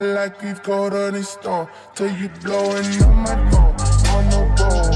like we've got on the store till you blowing up my door on the road.